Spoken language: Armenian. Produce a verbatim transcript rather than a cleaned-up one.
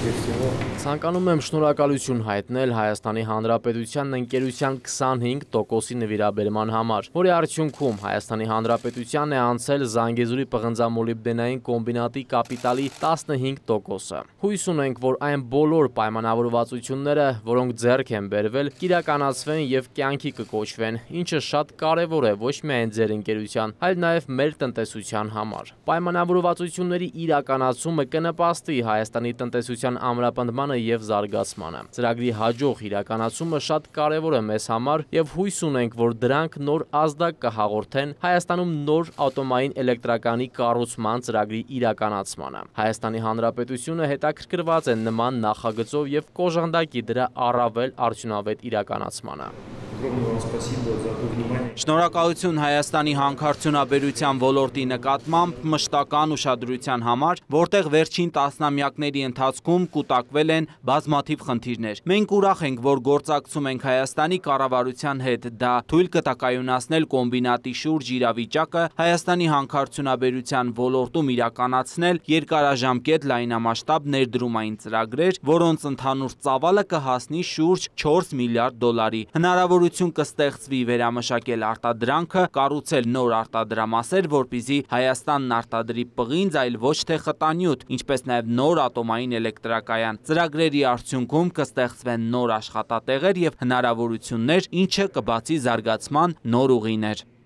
Ցանկանում եմ շնորհակալություն հայտնել Հայաստանի Հանրապետության ընկերության քսանհինգ տոկոսի նվիրաբերման համար, որի արդյունքում Հայաստանի Հանրապետությանն է անցել Զանգեզուրի պղնձամոլիբդենային կոմբինատի կապիտալի տասնհինգ տոկոսը։ Հույս ունենք, որ այն բոլոր պայմանավորվածությունները, որոնք ձեռք են բերվել, կիրականացվեն եւ կյանքի կկոչվեն, ինչը շատ կարեւոր է ոչ միայն ձեր ընկերության, այլ նաեւ մեր տնտեսության համար։ Պայմանավորվածությունների իրականացումը կնպաստի Հայաստանի տնտեսության ամրապնդմանը և զարգացմանը։ Ծրագրի հաջող իրականացումը շատ կարևոր է մեզ համար և հույս ունենք, որ դրանք նոր ազդակ կհաղորդեն Հայաստանում նոր ավտոմային էլեկտրականի կառուցման ծրագրի իրականացմանը։ Հայաստանի Հանրապետությունը հետաքրքրված է նման նախագծով և կոժանդակի դրա առավել արդյունավետ իրականացմանը։ Շնորհակալություն Հայաստանի հանքարդյունաբերության ոլորտի նկատմամբ մշտական ուշադրության համար, որտեղ վերջին տասնամյակների ընթացքում կուտակվել են բազմաթիվ խնդիրներ։ Մենք ուրախ ենք, որ գործակցում ենք Հայաստանի կառավարության հետ, դա թույլ կտակայունացնել կոմբինատի շուրջ իրավիճակը, Հայաստանի հանքարդյունաբերության ոլորտում իրականացնել երկարաժամկետ լայնամասշտաբ ներդրումային ծրագրեր, որոնց ընդհանուր ծավալը կհասնի շուրջ չորս միլիարդ դոլարի։ Հնարավորություն կստեղծվի վերամշակել արտադրանքը, կառուցել նոր արտադրամասեր, որպեսզի Հայաստանն արտադրի պղինձ, այլ ոչ թե խտանյութ, ինչպես նաև նոր ատոմային էլեկտրակայան։ Ծրագրերի արդյունքում կստեղծվեն նոր աշխատատեղեր և հնարավորություններ, ինչը կբացի զարգացման նոր ուղիներ։